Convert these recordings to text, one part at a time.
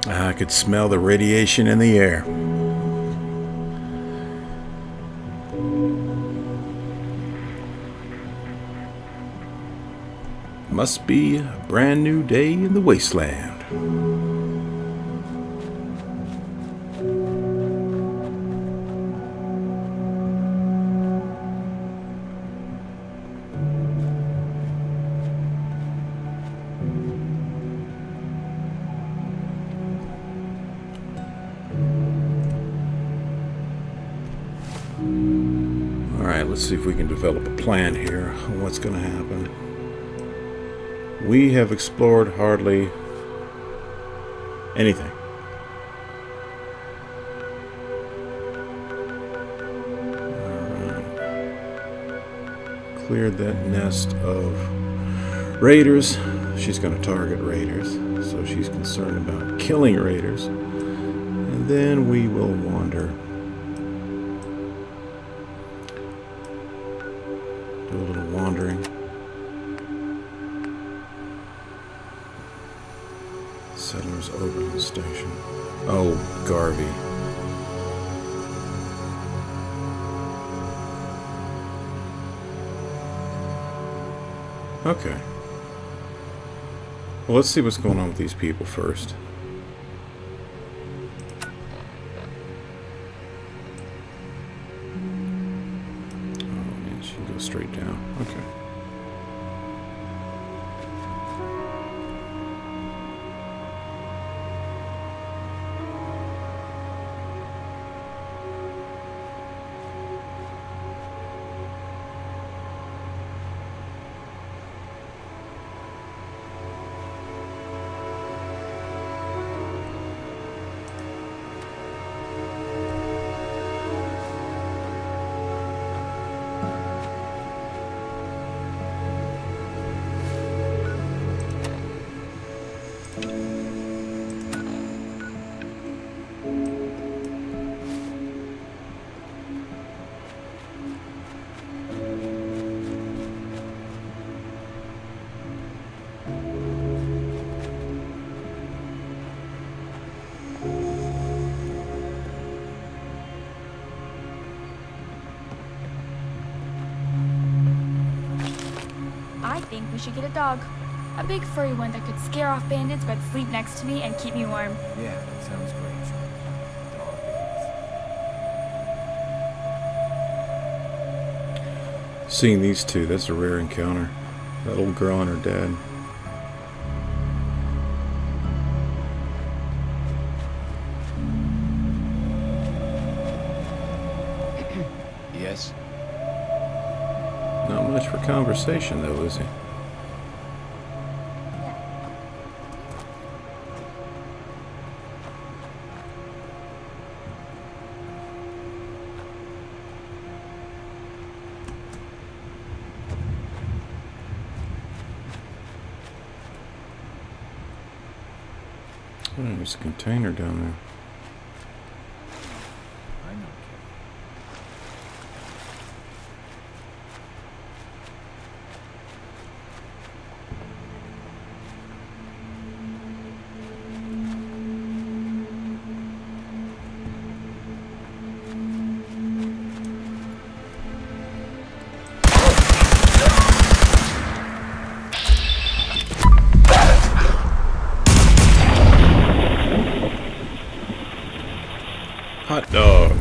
I could smell the radiation in the air. Must be a brand new day in the wasteland. Alright, let's see if we can develop a plan here on what's going to happen. We have explored hardly anything. Alright. Cleared that nest of raiders. She's going to target raiders, so she's concerned about killing raiders. And then we will wander. Do a little wandering. Settlers Overland Station. Oh, Garvey. Okay. Well, let's see what's going on with these people first. Oh man, she can go straight down. Okay. I think we should get a dog. A big furry one that could scare off bandits but sleep next to me and keep me warm. Yeah, that sounds great. Dog babies. Seeing these two, that's a rare encounter. That old girl and her dad. Yes? Not much for conversation, though, is he? Oh, there's a container down there. I know. Hot dog.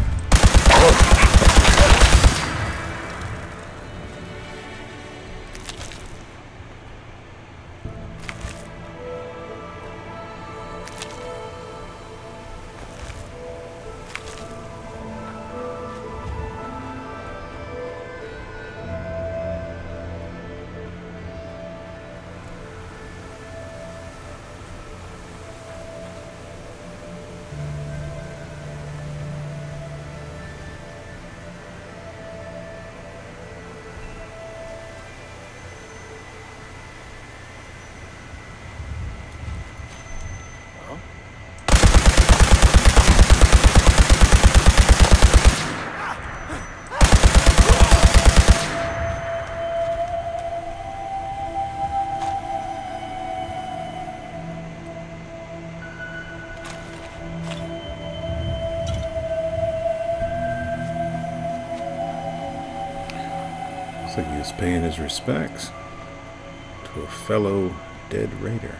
Looks like he was paying his respects to a fellow dead raider.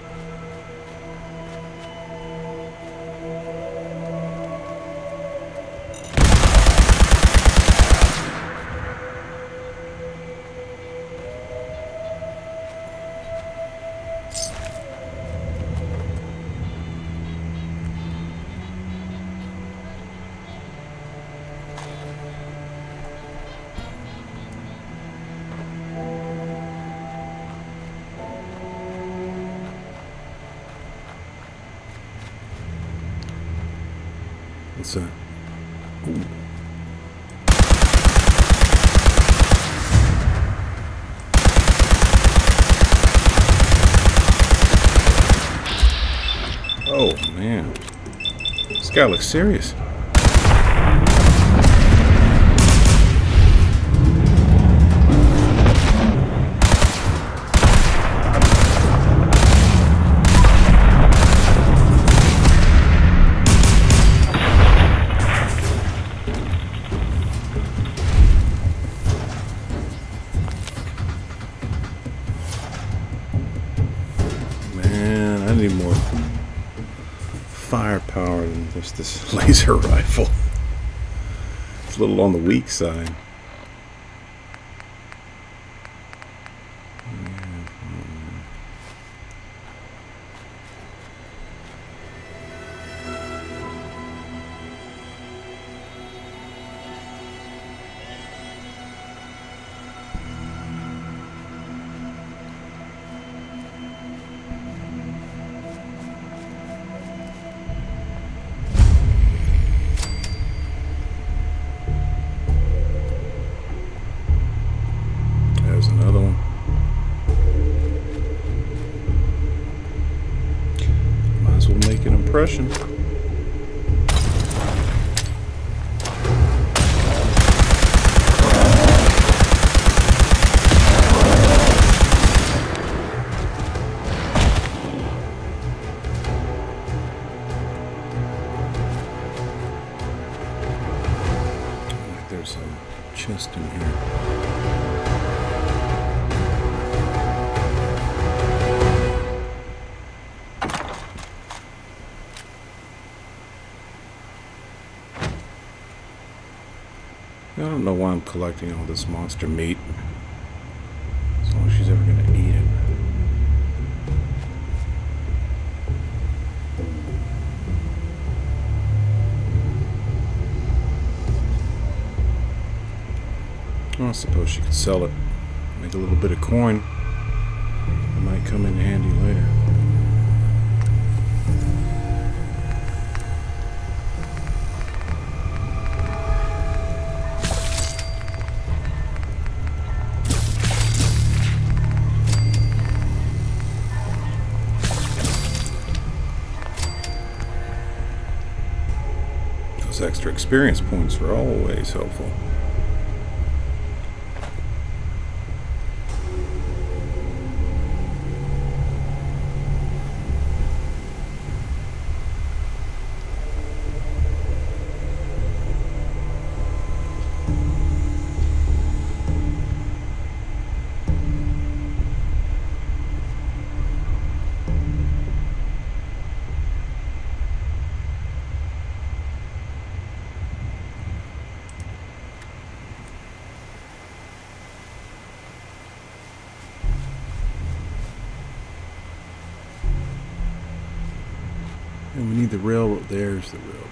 What's that? Ooh. Oh man, this guy looks serious. Man, I need more firepower than just this laser rifle. It's a little on the weak side. There's another one. Might as well make an impression. There's a chest in here. I don't know why I'm collecting all this monster meat. As long as she's ever going to eat it. Well, I suppose she could sell it. Make a little bit of coin. It might come in handy later. Those extra experience points are always helpful. And we need the railroad. There's the railroad.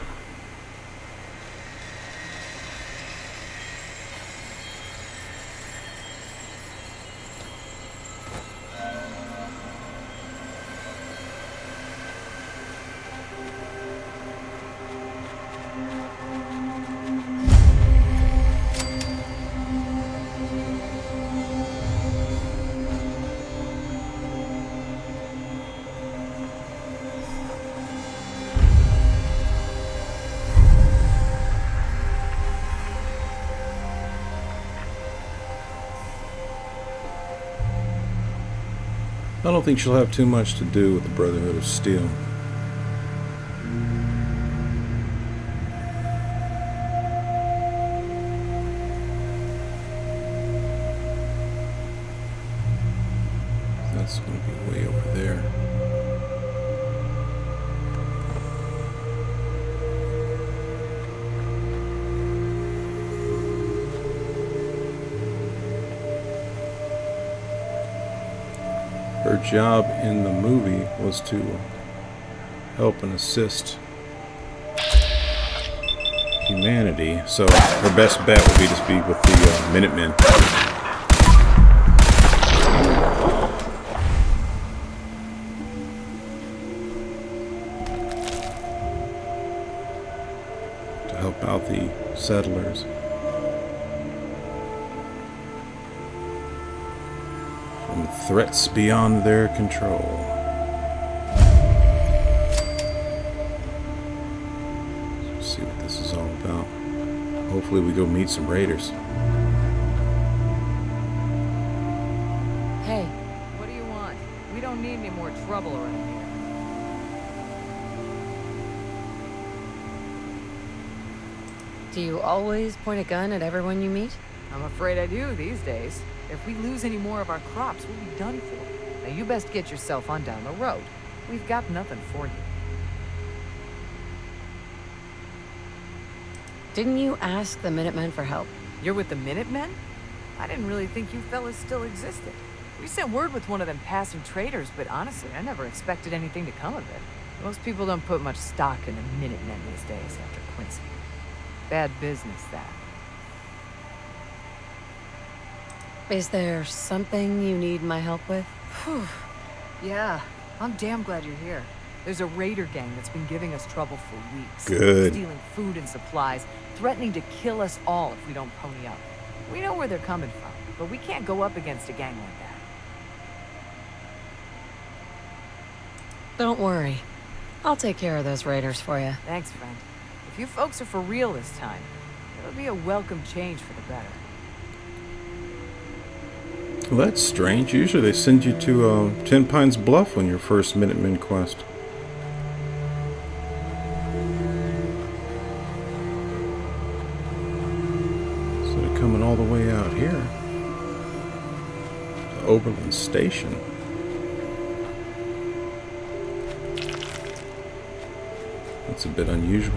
I don't think she'll have too much to do with the Brotherhood of Steel. Her job in the movie was to help and assist humanity, so her best bet would be to be with the Minutemen. To help out the settlers. From threats beyond their control. Let's see what this is all about. Hopefully we go meet some raiders. Hey, what do you want? We don't need any more trouble around here. Do you always point a gun at everyone you meet? I'm afraid I do these days. If we lose any more of our crops, we'll be done for. Now you best get yourself on down the road. We've got nothing for you. Didn't you ask the Minutemen for help? You're with the Minutemen? I didn't really think you fellas still existed. We sent word with one of them passing traders, but honestly, I never expected anything to come of it. Most people don't put much stock in the Minutemen these days after Quincy. Bad business, that. Is there something you need my help with? Whew. Yeah, I'm damn glad you're here. There's a raider gang that's been giving us trouble for weeks. Good. Stealing food and supplies, threatening to kill us all if we don't pony up. We know where they're coming from, but we can't go up against a gang like that. Don't worry. I'll take care of those raiders for you. Thanks, friend. If you folks are for real this time, it'll be a welcome change for the better. Well, that's strange. Usually they send you to Ten Pines Bluff on your first Minutemen quest. So they're coming all the way out here to Oberlin Station. That's a bit unusual.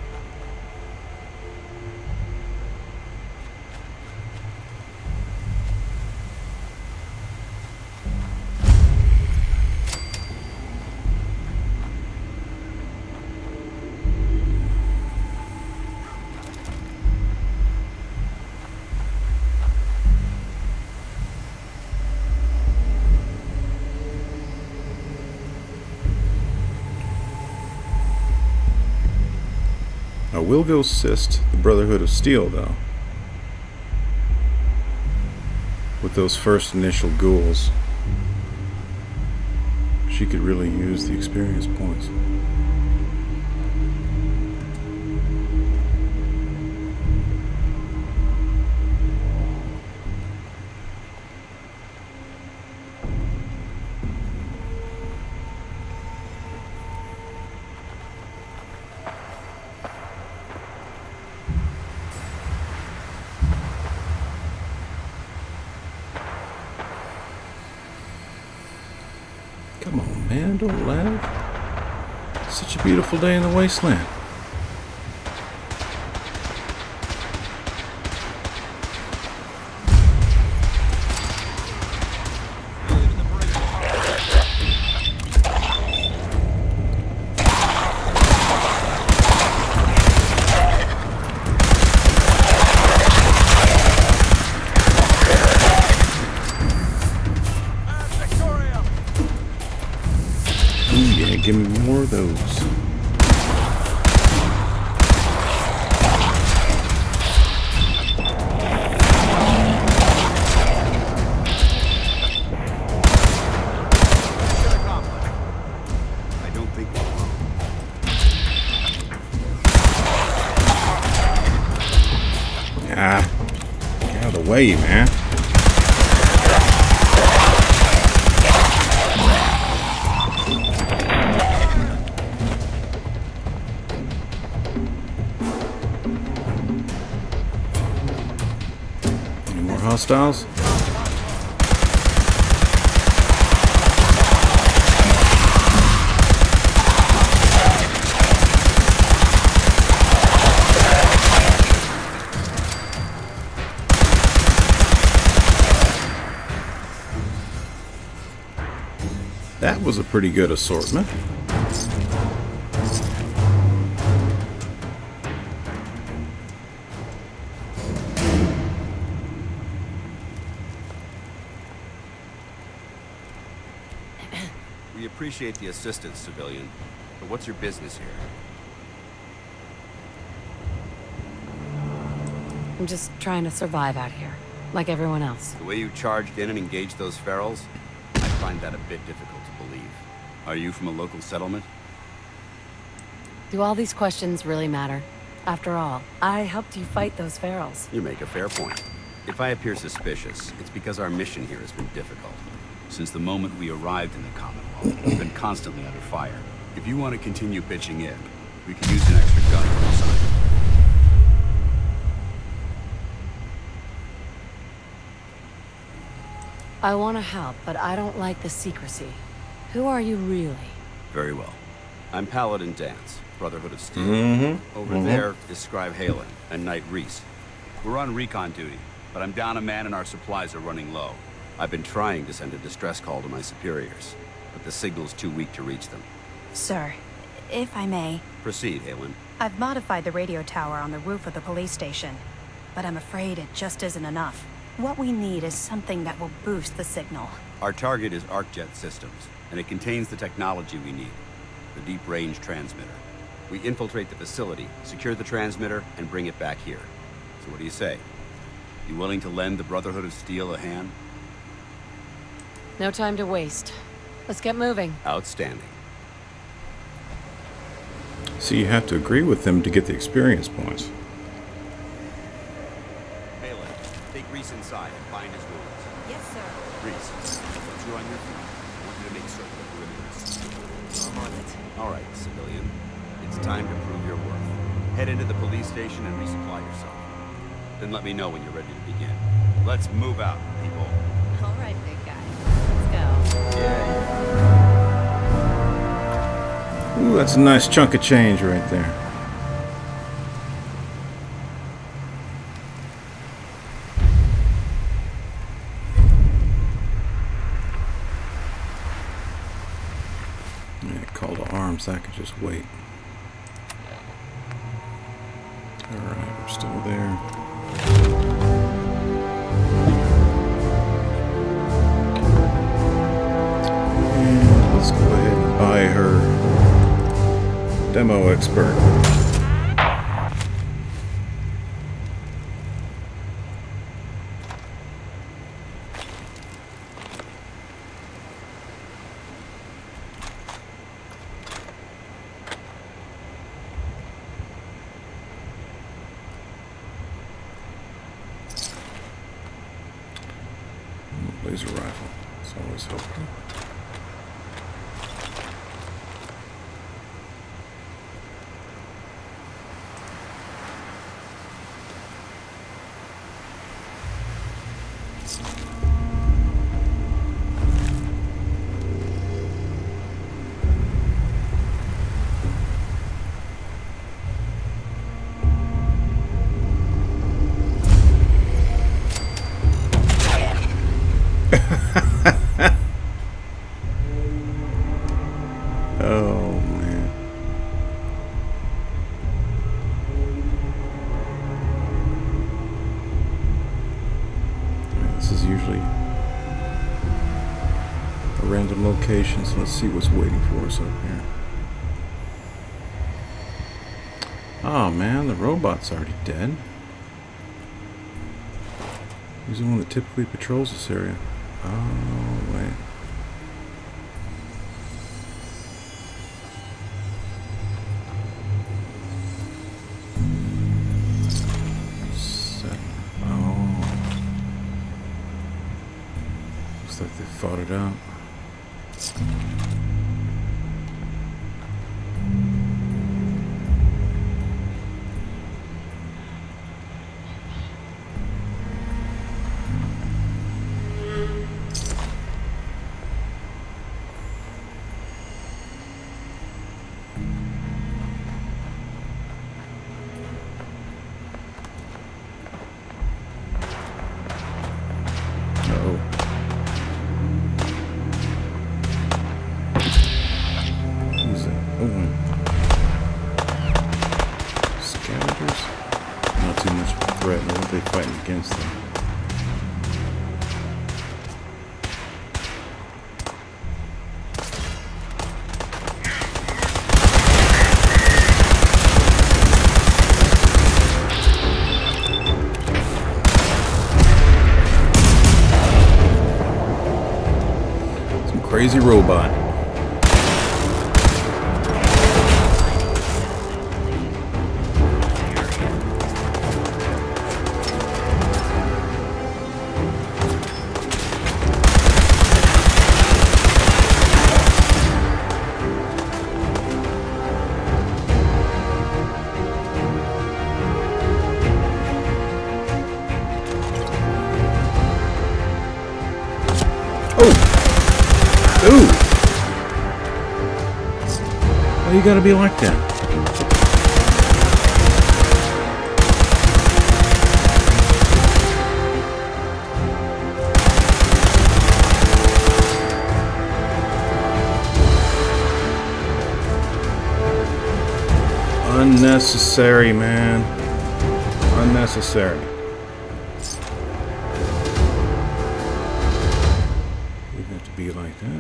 I will go assist the Brotherhood of Steel, though, with those first initial ghouls. She could really use the experience points. Come on, man, don't laugh. Such a beautiful day in the wasteland. Give me more of those. I don't think we're wrong. Ah, get out of the way, man. Hostiles. was a pretty good assortment. We appreciate the assistance, civilian. But what's your business here? I'm just trying to survive out here, like everyone else. The way you charged in and engaged those ferals, I find that a bit difficult to believe. Are you from a local settlement? Do all these questions really matter? After all, I helped you fight those ferals. You make a fair point. If I appear suspicious, it's because our mission here has been difficult. Since the moment we arrived in the Commonwealth, we've been constantly under fire. If you want to continue pitching in, we can use an extra gun for assignment. I want to help, but I don't like the secrecy. Who are you really? Very well. I'm Paladin Dance, Brotherhood of Steel. Over there is Scribe Halen and Knight Reese. We're on recon duty, but I'm down a man and our supplies are running low. I've been trying to send a distress call to my superiors, but the signal's too weak to reach them. Sir, if I may. Proceed, Halen. I've modified the radio tower on the roof of the police station, but I'm afraid it just isn't enough. What we need is something that will boost the signal. Our target is ArcJet Systems, and it contains the technology we need. The deep-range transmitter. We infiltrate the facility, secure the transmitter, and bring it back here. So what do you say? You willing to lend the Brotherhood of Steel a hand? No time to waste. Let's get moving. Outstanding. So you have to agree with them to get the experience points. Halen, take Reese inside and bind his wounds. Yes, sir. Reese, once you're on your feet, I want you to make certain that you're in this. I'm on it. All right, civilian. It's time to prove your worth. Head into the police station and resupply yourself. Then let me know when you're ready to begin. Let's move out, people. All right, big guy. Let's go. Yeah. Ooh, that's a nice chunk of change right there. Yeah, call to arms, that could just wait. Alright, we're still there. And let's go ahead and buy her demo expert. Laser rifle. It's always helpful. Oh man. This is usually a random location, so let's see what's waiting for us up here. Oh man, the robot's already dead. He's the one that typically patrols this area. Oh, wait. Looks like they fought it out. Oh. Scavengers? Not too much of a threat. What are they fighting against them? Crazy robot. Ooh! Why you gotta be like that? Unnecessary, man. Unnecessary. You have to be like that.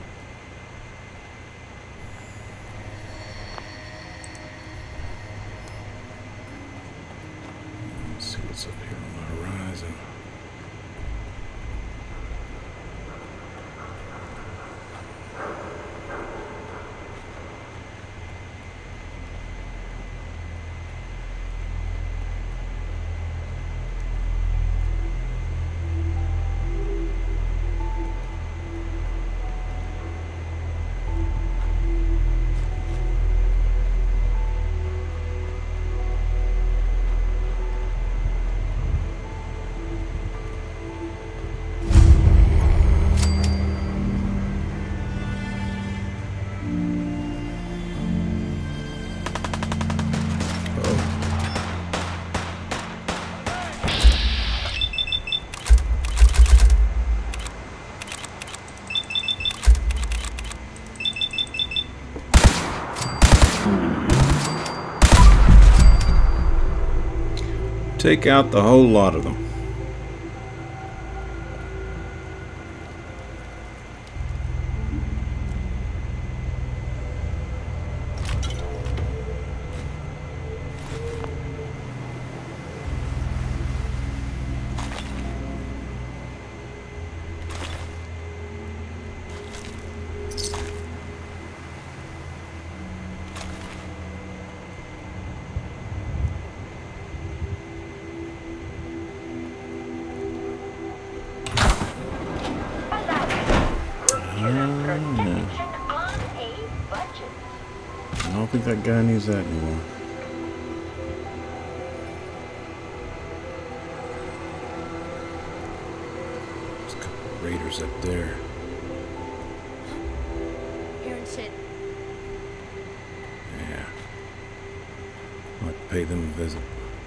Let's see what's up here on the horizon. Take out the whole lot of them. I don't think that guy needs that anymore. There's a couple of raiders up there. Hearing shit. Yeah. I'll have to pay them a visit.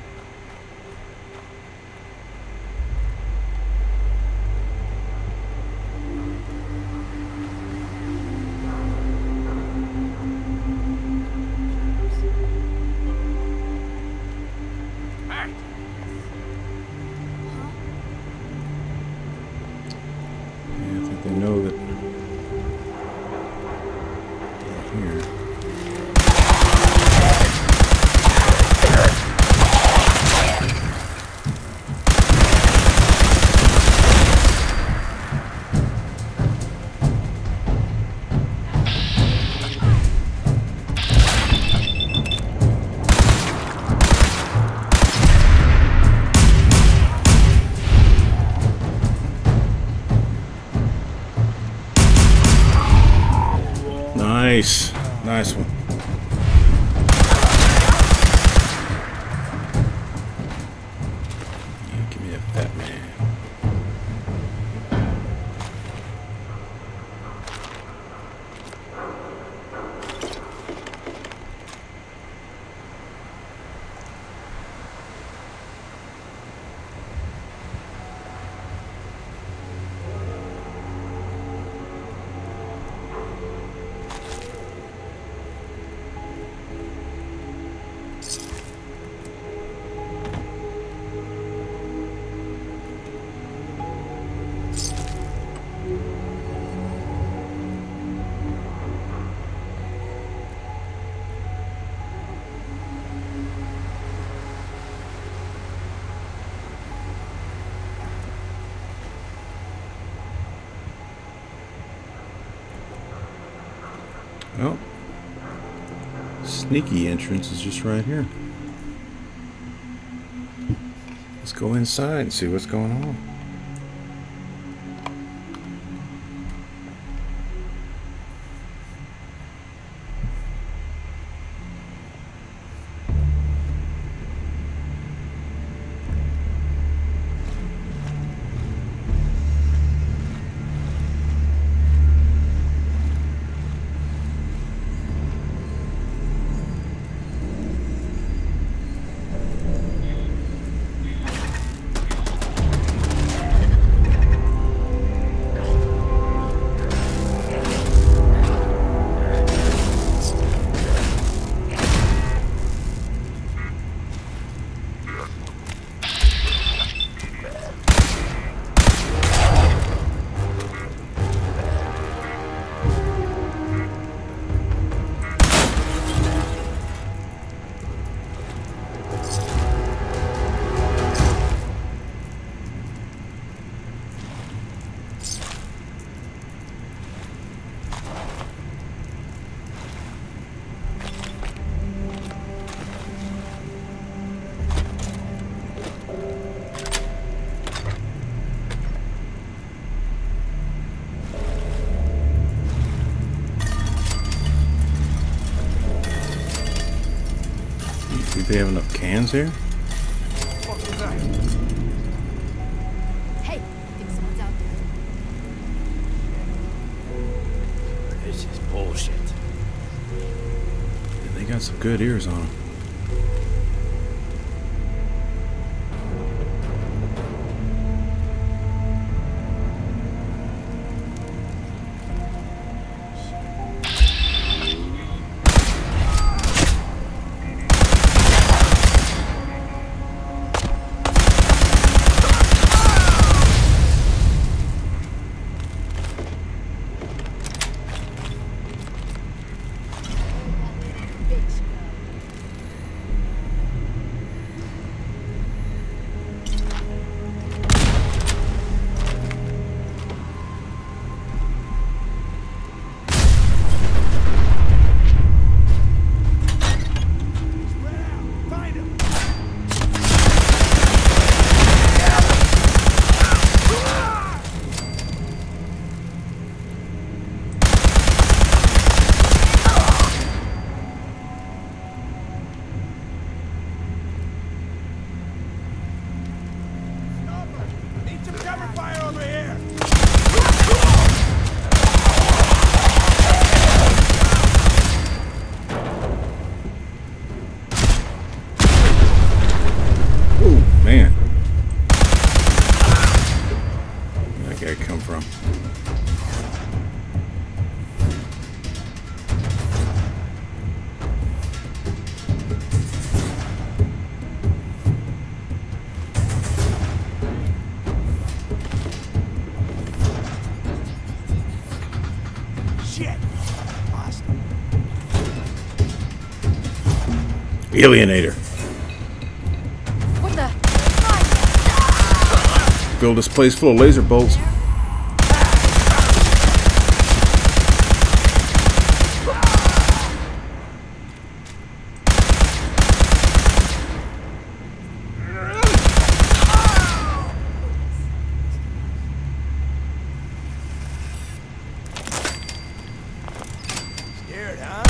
They know that they're here. Nice. Nice one. Yeah, give me that fat man. Sneaky entrance is just right here. Let's go inside and see what's going on. They have enough cans here? Hey, I think someone's out there. This is bullshit. Yeah, they got some good ears on them. Alienator. What the? Filled this place full of laser bolts. Scared, huh?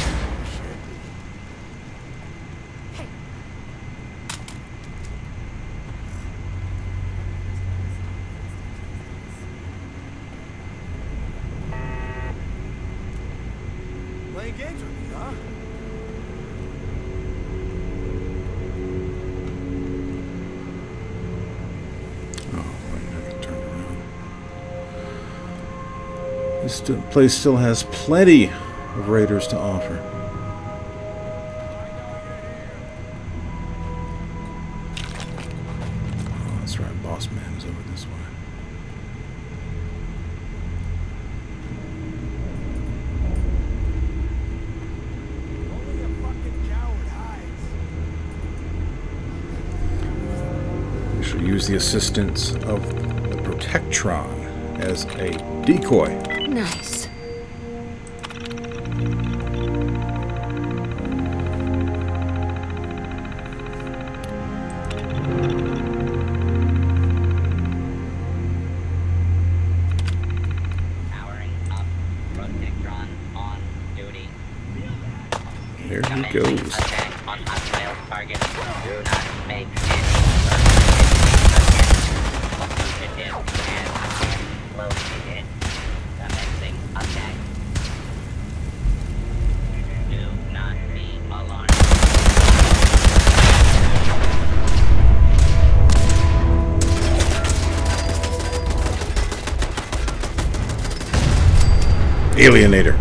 Playing games with me, huh? Oh, wait, I can turn around. This place still has plenty of raiders to offer. Oh, that's right, Boss Man is over this way. Use the assistance of the Protectron as a decoy. Nice. There he goes. Attack on hostile target. Do not make any fugitive and located. Commencing attack. Do not be alarmed. Alienator.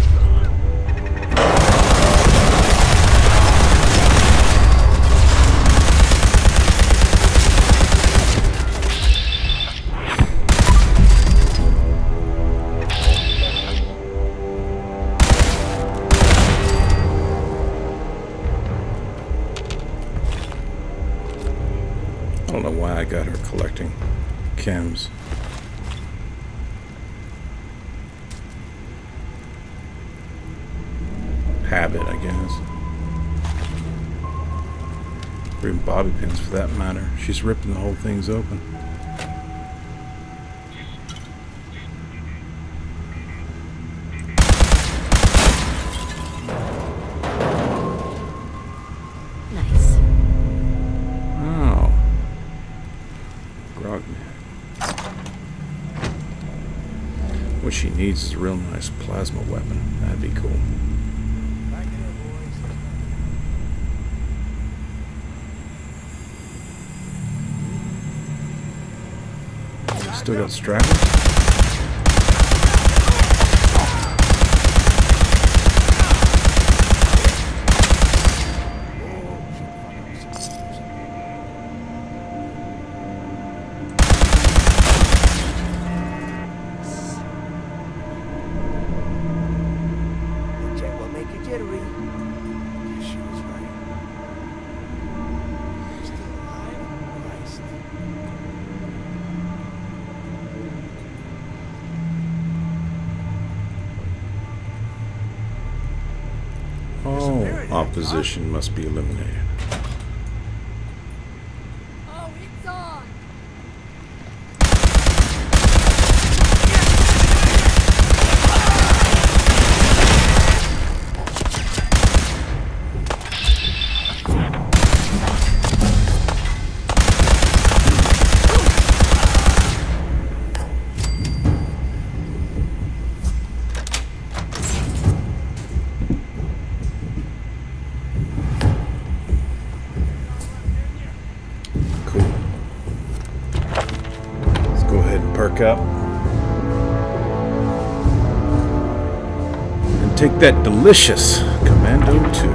I don't know why I got her collecting chems. Habit, I guess. Or even bobby pins for that matter. She's ripping the whole things open. Nice. Oh. Grogman. What she needs is a real nice plasma weapon. That'd be cool. Back in here, boys. Still got stragglers? Check what make you jittery. Guess she was right. Still alive? Christ. All opposition must be eliminated. Oh, it's on. Cool. Let's go ahead and perk up. And take that delicious Commando 2.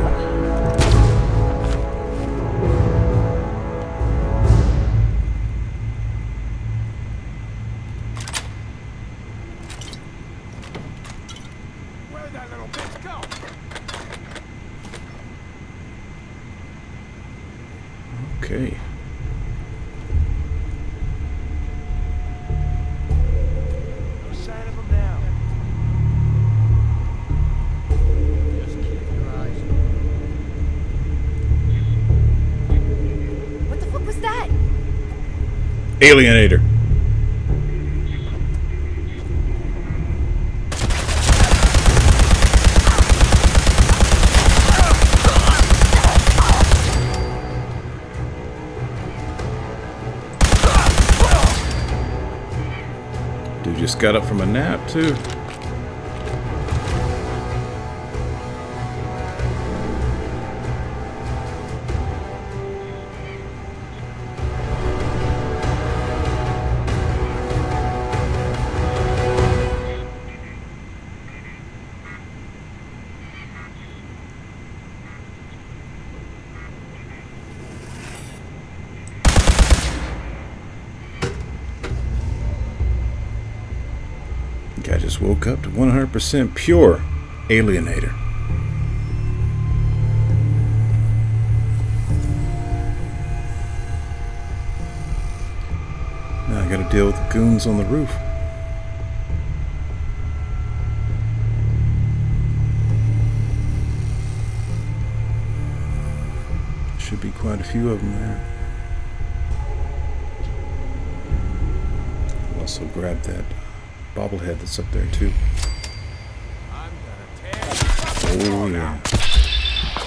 Where'd that little bitch go? Okay. No sign of him now. Just keep your eyes open. What the fuck was that? Alienator. Dude just got up from a nap, too. Guy just woke up to 100% pure Alienator. Now I gotta deal with the goons on the roof. Should be quite a few of them there. I'll also grab that bobblehead that's up there too. I'm gonna tear you up. Oh yeah.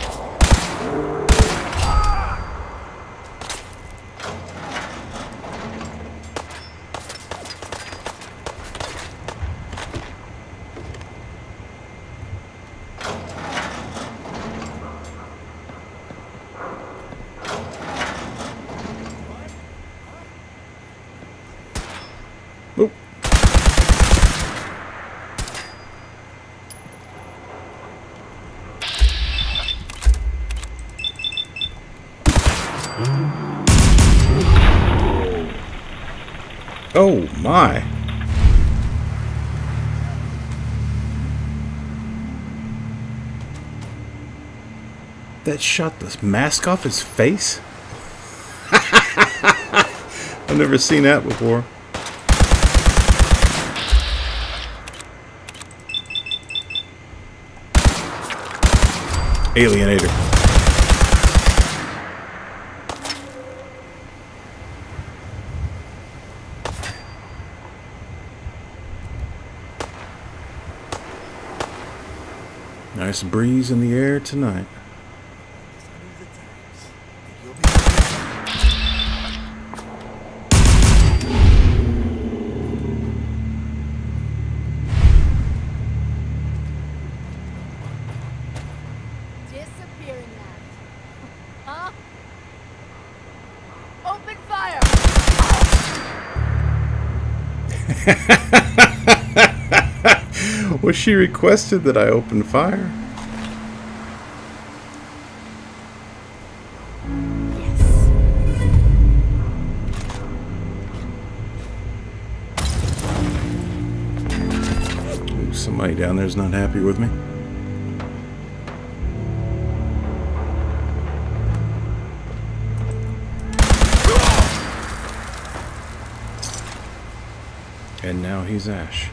Oh my. That shot the mask off his face? I've never seen that before. Alienator. Nice breeze in the air tonight. Disappearing that. Huh? Open fire! Well, she requested that I open fire. Ooh, somebody down there's not happy with me. And now he's Ash.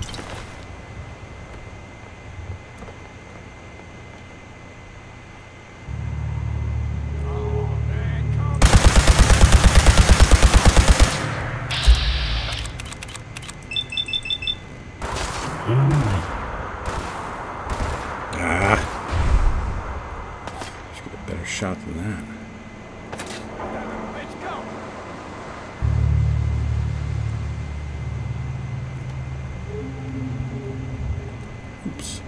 Should get a better shot than that. Oops.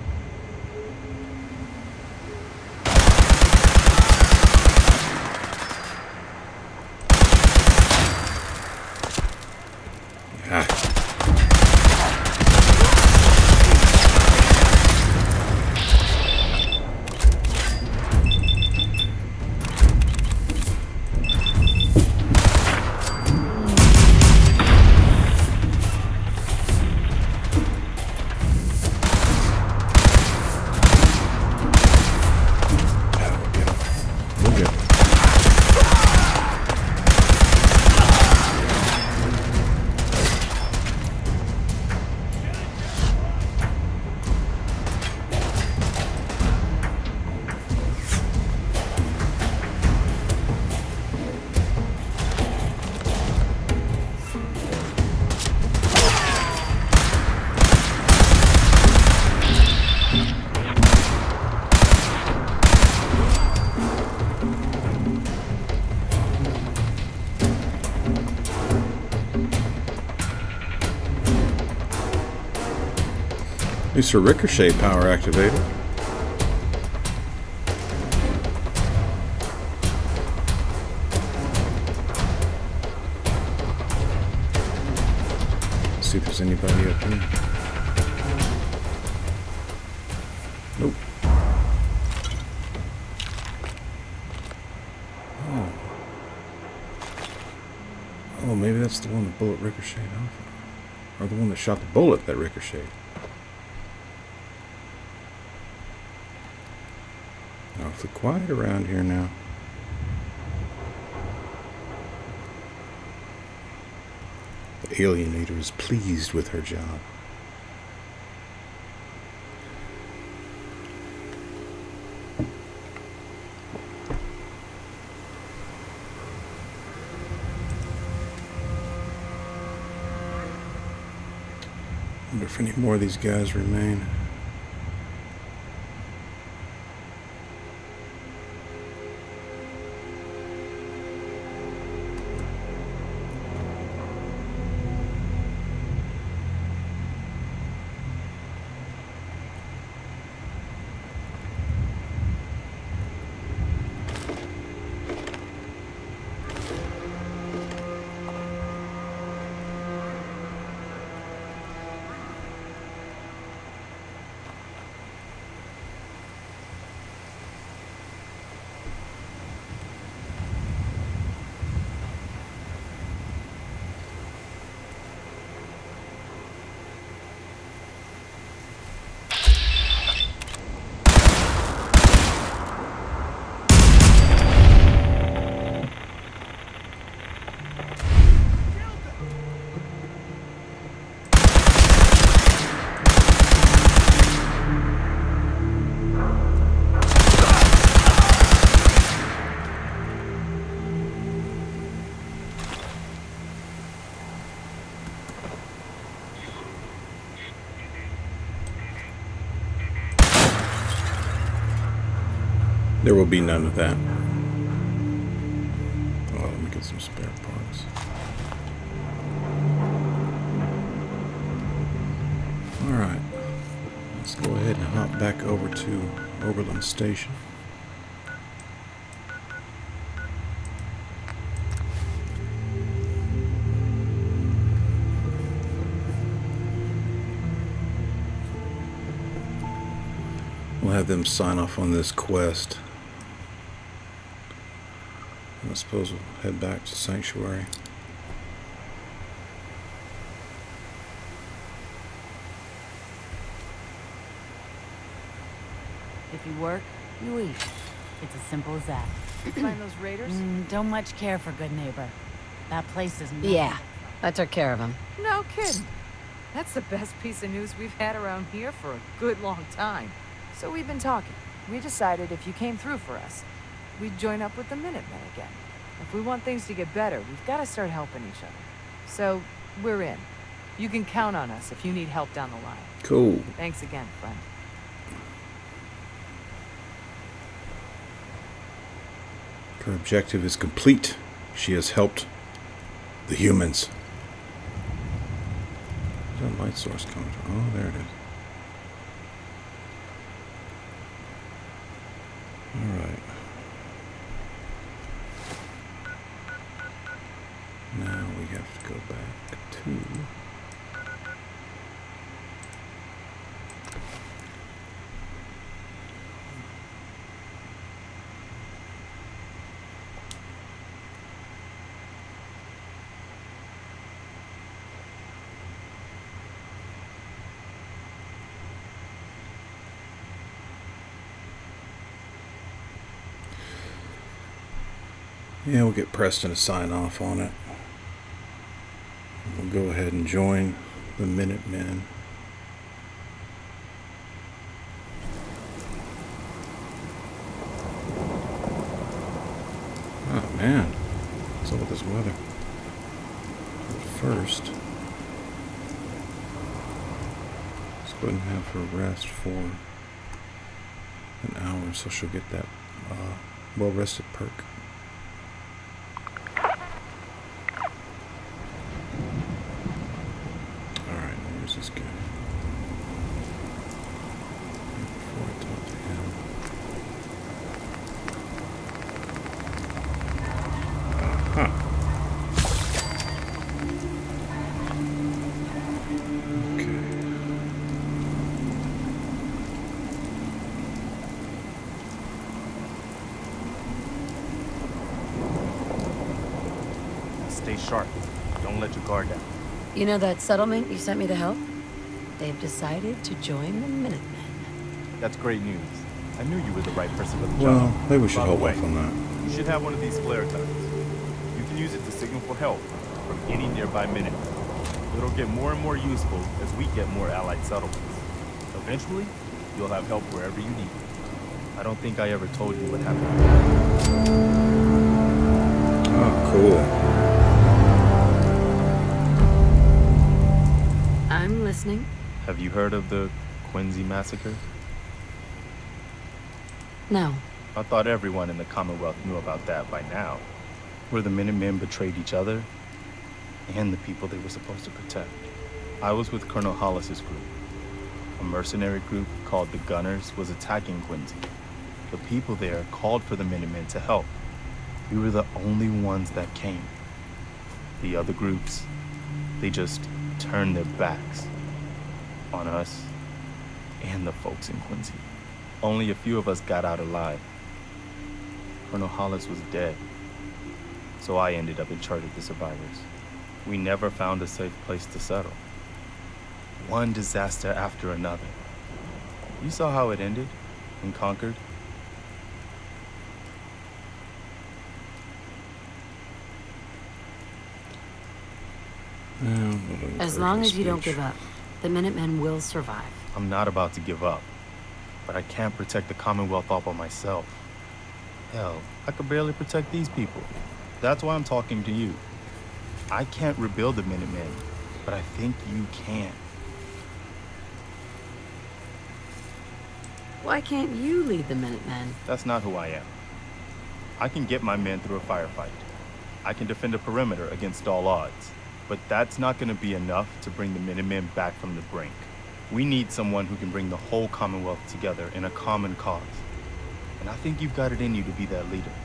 At least her ricochet power activated. Let's see if there's anybody up here. Nope. Oh. Oh, maybe that's the one the bullet ricocheted off of. Or the one that shot the bullet that ricocheted. Awfully quiet around here now. The Alienator is pleased with her job. Wonder if any more of these guys remain. There will be none of that. Oh, let me get some spare parts. Alright. Let's go ahead and hop back over to Oberlin Station. We'll have them sign off on this quest. And I suppose we'll head back to Sanctuary. If you work, you eat. It's as simple as that. Find those raiders? Don't much care for good neighbor. That place is nothing. Yeah, I took care of him. No kidding. That's the best piece of news we've had around here for a good long time. So we've been talking. We decided if you came through for us, we'd join up with the Minutemen again. If we want things to get better, we've got to start helping each other. So, we're in. You can count on us if you need help down the line. Cool. Thanks again, friend. Her objective is complete. She has helped the humans. Where's that light source coming from? Oh, there it is. Alright. Now we have to go back to... Yeah, we'll get Preston to sign off on it. We'll go ahead and join the Minutemen. Oh man, what's up with this weather? But first, let's go ahead and have her rest for an hour so she'll get that well-rested perk. This guy. Before I talk to him. Okay. Stay sharp. Don't let your guard down. You know that settlement you sent me to help? They've decided to join the Minutemen. That's great news. I knew you were the right person for the job. Well, maybe we should By the hold way, off on that. You should have one of these flare guns. You can use it to signal for help from any nearby minute. It'll get more and more useful as we get more allied settlements. Eventually, you'll have help wherever you need it. I don't think I ever told you what happened. Oh, cool. I'm listening. Have you heard of the Quincy massacre? No. I thought everyone in the Commonwealth knew about that by now. Where the Minutemen betrayed each other and the people they were supposed to protect. I was with Colonel Hollis's group. A mercenary group called the Gunners was attacking Quincy. The people there called for the Minutemen to help. We were the only ones that came. The other groups, they just turned their backs on us and the folks in Quincy. Only a few of us got out alive. Colonel Hollis was dead, so I ended up in charge of the survivors. We never found a safe place to settle. One disaster after another. You saw how it ended in Concord? As long as you don't give up, the Minutemen will survive. I'm not about to give up, but I can't protect the Commonwealth all by myself. Hell, I could barely protect these people. That's why I'm talking to you. I can't rebuild the Minutemen, but I think you can. Why can't you lead the Minutemen? That's not who I am. I can get my men through a firefight. I can defend a perimeter against all odds. But that's not going to be enough to bring the Minutemen back from the brink. We need someone who can bring the whole Commonwealth together in a common cause. And I think you've got it in you to be that leader.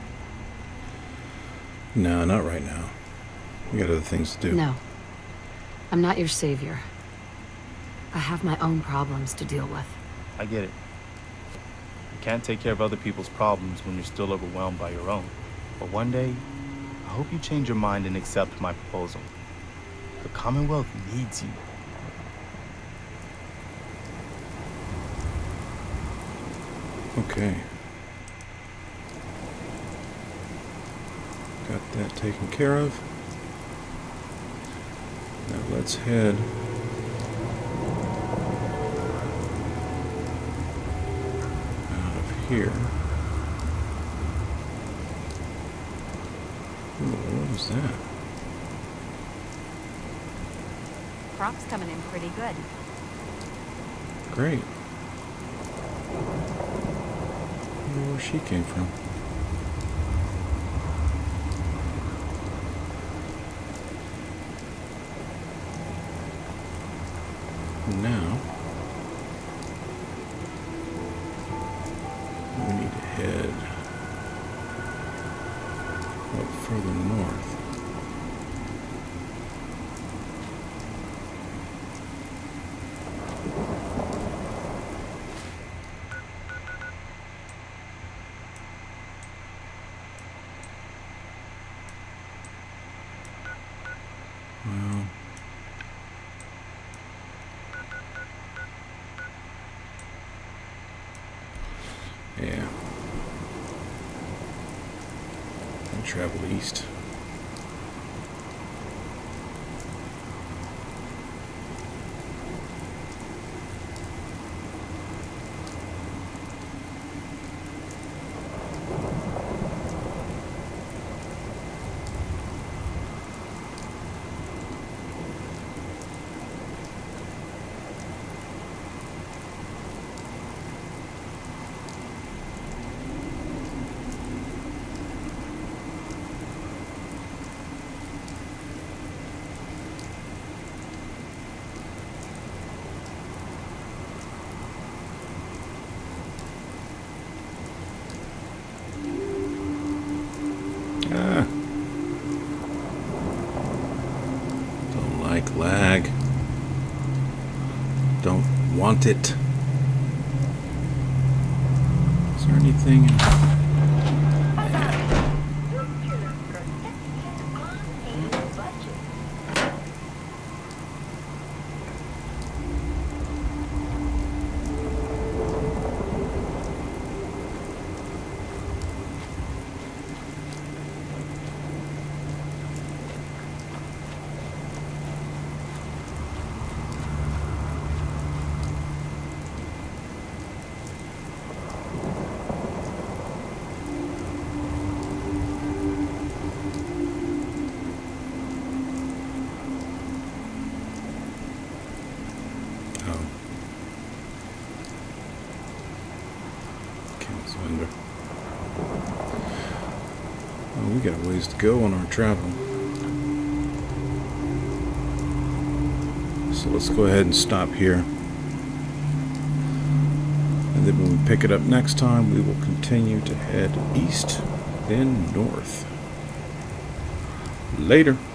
No, not right now. We got other things to do. No. I'm not your savior. I have my own problems to deal with. I get it. You can't take care of other people's problems when you're still overwhelmed by your own. But one day, I hope you change your mind and accept my proposal. The Commonwealth needs you. Okay. Got that taken care of. Now let's head out of here. Ooh, what was that? Crop's coming in pretty good. Great. I wonder where she came from. Now we need to head up further north. Well, yeah. I'll travel east. Don't like lag. Don't want it. Is there anything in... Well, we got a ways to go on our travel. So let's go ahead and stop here. And then when we pick it up next time, we will continue to head east, then north. Later.